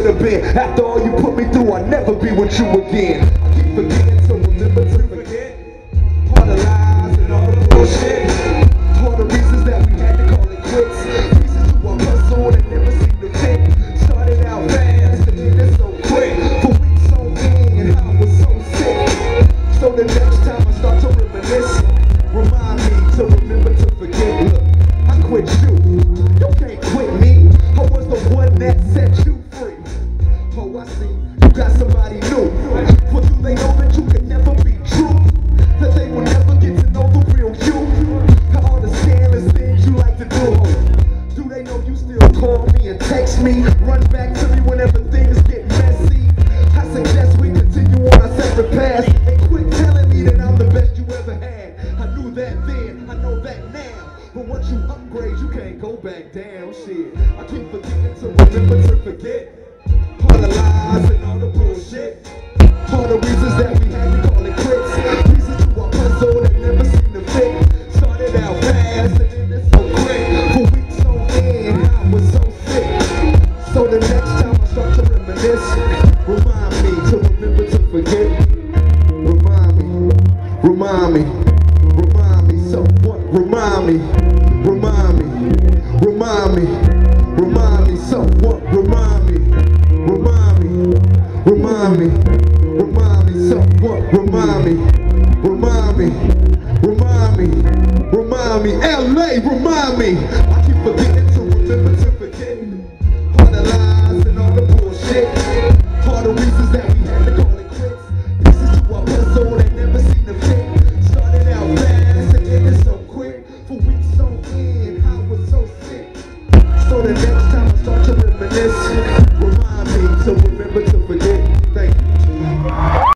have been. After all you put me through, I'll never be with you again. I keep forgetting to remember to forget all the lies and all the bullshit, all the reasons that we had to call it quits, reasons to our puzzle that never seemed to fit. Started out fast and ended so quick, for weeks on end I was so sick. So the next time I start to reminisce, remind me to remember to forget. Look, I quit you can't quit me. I was the one that set you free. Oh, I see, you got somebody new. For do they know that you can never be true? That they will never get to know the real you? All the scandalous things you like to do. Do they know you still call me and text me? Run back to me whenever things get messy. I suggest we continue on our separate paths and quit telling me that I'm the best you ever had. I knew that then, I know that now. But once you upgrade, you can't go back down. Shit, I keep forgetting to remember to forget all the lies and all the bullshit, all the reasons that we had to call it quits, pieces to our puzzle that never seemed to fit. Started out fast and ended so quick, for weeks on end I was so sick. So the next time I start to reminisce, remind me to remember to forget. Remind me, so what? Remind me, so what? Remind me, so what? Remind me, LA, remind me. I keep forgetting to remember to forget all the lies and all the bullshit, all the reasons that we had to call it quits, pieces to our puzzle that never seemed to fit. Started out fast and ended so quick, for weeks on end I was so sick. So the next time I start to reminisce, remind me to remember to